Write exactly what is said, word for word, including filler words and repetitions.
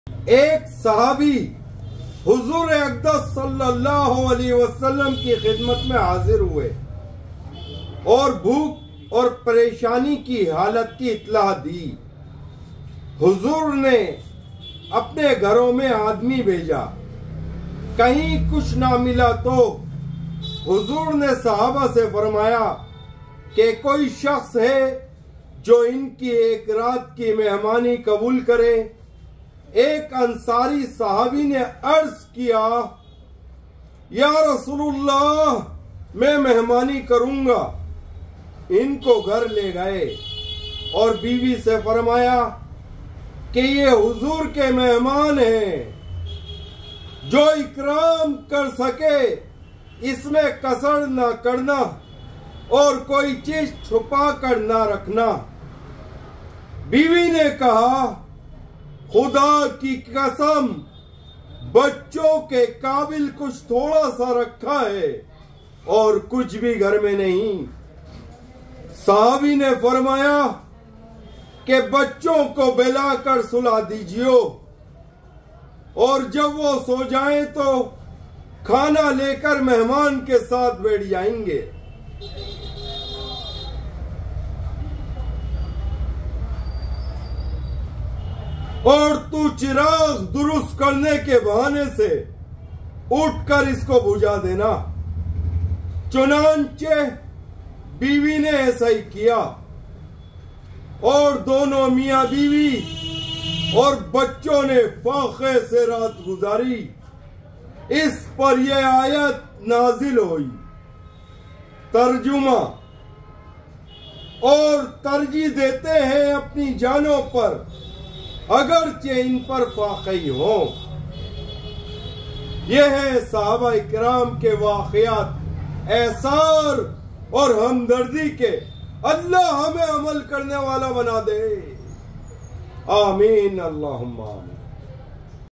एक सहाबी हुजूर अक़दस सल्लल्लाहु अलैहि वसल्लम की खिदमत में हाजिर हुए और भूख और परेशानी की हालत की इत्तला दी। हुजूर ने अपने घरों में आदमी भेजा, कहीं कुछ ना मिला तो हुजूर ने सहाबा से फरमाया कि कोई शख्स है जो इनकी एक रात की मेहमानी कबूल करे। एक अंसारी सहाबी ने अर्ज किया, या रसूलुल्लाह, मैं मेहमानी करूंगा। इनको घर ले गए और बीवी से फरमाया कि ये हुजूर के मेहमान हैं, जो इकराम कर सके इसमें कसर न करना और कोई चीज छुपा कर न रखना। बीवी ने कहा, खुदा की कसम, बच्चों के काबिल कुछ थोड़ा सा रखा है और कुछ भी घर में नहीं। साहबी ने फरमाया कि बच्चों को बेलाकर सुला दीजिए और जब वो सो जाएं तो खाना लेकर मेहमान के साथ बैठ जाएंगे। और तू चिराग दुरुस्त करने के बहाने से उठकर इसको बुझा देना। चुनांचे बीवी ने ऐसा ही किया और दोनों मियां बीवी और बच्चों ने फाखे से रात गुजारी। इस पर यह आयत नाजिल हुई। तर्जुमा, और तरजीह देते हैं अपनी जानों पर अगरचे इन पर फाक़ई हो। यह है सहाबा इकराम के वाक़यात, एसार और हमदर्दी के। अल्लाह हमें अमल करने वाला बना दे। आमीन अल्लाहुम्मा आमीन।